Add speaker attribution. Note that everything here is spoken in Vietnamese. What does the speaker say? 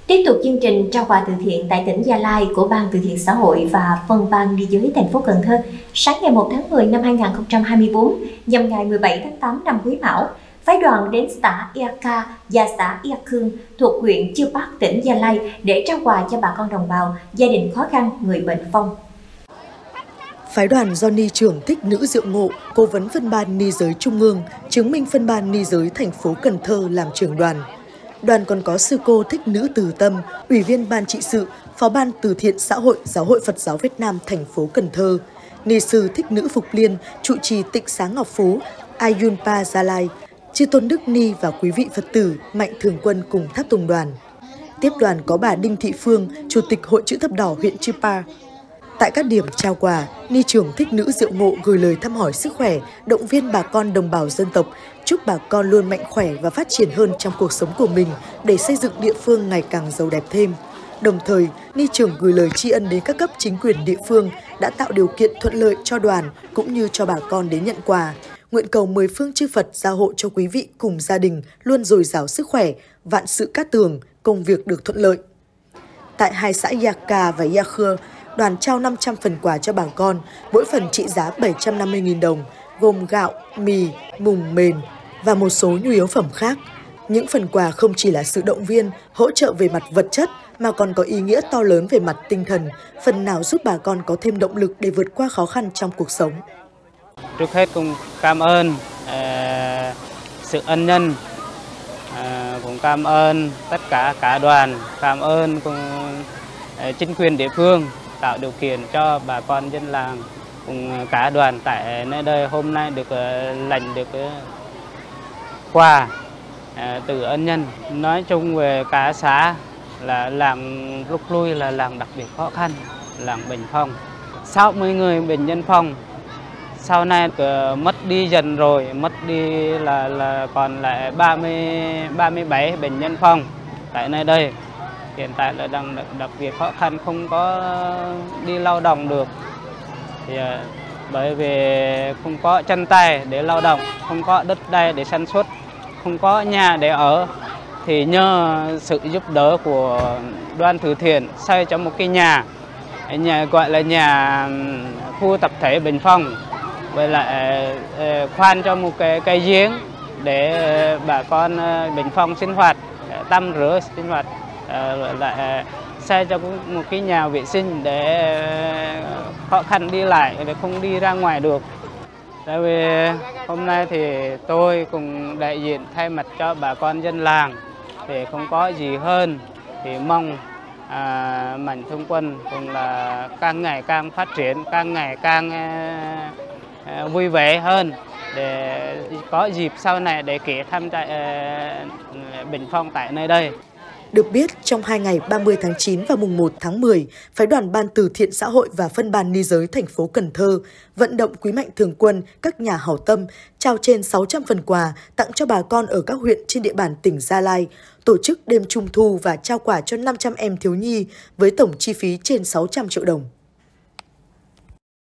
Speaker 1: Tiếp tục chương trình trao quà từ thiện tại tỉnh Gia Lai của Ban Từ thiện Xã hội và Phân ban Ni giới thành phố Cần Thơ, sáng ngày 1 tháng 10 năm 2024, nhằm ngày 17 tháng 8 năm Quý Mão, phái đoàn đến xã Eak và xã Ea Khương thuộc huyện Chư Park, tỉnh Gia Lai để trao quà cho bà con đồng bào, gia đình khó khăn, người bệnh phong.
Speaker 2: Phái đoàn do Ni trưởng Thích Nữ Diệu Ngộ, Cố vấn phân ban Ni giới Trung ương, chứng minh phân ban Ni giới thành phố Cần Thơ làm trưởng đoàn. Đoàn còn có sư cô Thích Nữ Từ Tâm, Ủy viên Ban trị sự, Phó ban Từ thiện xã hội Giáo hội Phật giáo Việt Nam thành phố Cần Thơ, Ni sư Thích Nữ Phục Liên, trụ trì Tịnh Xá Ngọc Phú, Ayunpa Gia Lai, Chư Tôn Đức Ni và quý vị Phật tử Mạnh Thường Quân cùng tháp tùng đoàn. Tiếp đoàn có bà Đinh Thị Phương, Chủ tịch Hội Chữ Thập Đỏ huyện Chư Pa. Tại các điểm trao quà, Ni trưởng Thích Nữ Diệu Ngộ gửi lời thăm hỏi sức khỏe, động viên bà con đồng bào dân tộc, chúc bà con luôn mạnh khỏe và phát triển hơn trong cuộc sống của mình để xây dựng địa phương ngày càng giàu đẹp thêm. Đồng thời, Ni trưởng gửi lời tri ân đến các cấp chính quyền địa phương đã tạo điều kiện thuận lợi cho đoàn cũng như cho bà con đến nhận quà. Nguyện cầu 10 phương chư Phật gia hộ cho quý vị cùng gia đình luôn dồi dào sức khỏe, vạn sự cát tường, công việc được thuận lợi. Tại hai xã Eak và Ea Khương, đoàn trao 500 phần quà cho bà con, mỗi phần trị giá 750.000 đồng, gồm gạo, mì, mùng mền và một số nhu yếu phẩm khác. Những phần quà không chỉ là sự động viên, hỗ trợ về mặt vật chất mà còn có ý nghĩa to lớn về mặt tinh thần, phần nào giúp bà con có thêm động lực để vượt qua khó khăn trong cuộc sống.
Speaker 3: Trước hết cũng cảm ơn sự ân nhân, cũng cảm ơn tất cả đoàn, cảm ơn cùng chính quyền địa phương tạo điều kiện cho bà con dân làng cùng cả đoàn tại nơi đây hôm nay được lãnh được quà từ ân nhân. Nói chung về cả xã là làng lúc lui là làng đặc biệt khó khăn, làng bệnh phong. 60 người bệnh nhân phong, sau này mất đi dần rồi, mất đi là còn lại 37 bệnh nhân phong tại nơi đây. Hiện tại là đang đặc biệt khó khăn, không có đi lao động được. Thì, bởi vì không có chân tay để lao động, không có đất đai để sản xuất, không có nhà để ở. Thì nhờ sự giúp đỡ của đoàn từ thiện xây cho một cái nhà gọi là nhà khu tập thể bệnh phong. Với lại khoan cho một cái giếng để bà con bệnh phong sinh hoạt, tắm rửa sinh hoạt. Lại xây cho một cái nhà vệ sinh để khó khăn đi lại, để không đi ra ngoài được. Tại vì hôm nay thì tôi cùng đại diện thay mặt cho bà con dân làng thì không có gì hơn, thì mong Mạnh Thường Quân cũng là càng ngày càng phát triển, càng ngày càng vui vẻ hơn để có dịp sau này để kể thăm tại bệnh phong tại nơi đây.
Speaker 2: Được biết, trong 2 ngày 30 tháng 9 và mùng 1 tháng 10, phái đoàn Ban Từ thiện xã hội và phân ban Ni giới thành phố Cần Thơ vận động quý Mạnh Thường Quân, các nhà hảo tâm trao trên 600 phần quà tặng cho bà con ở các huyện trên địa bàn tỉnh Gia Lai, tổ chức đêm trung thu và trao quà cho 500 em thiếu nhi với tổng chi phí trên 600 triệu đồng.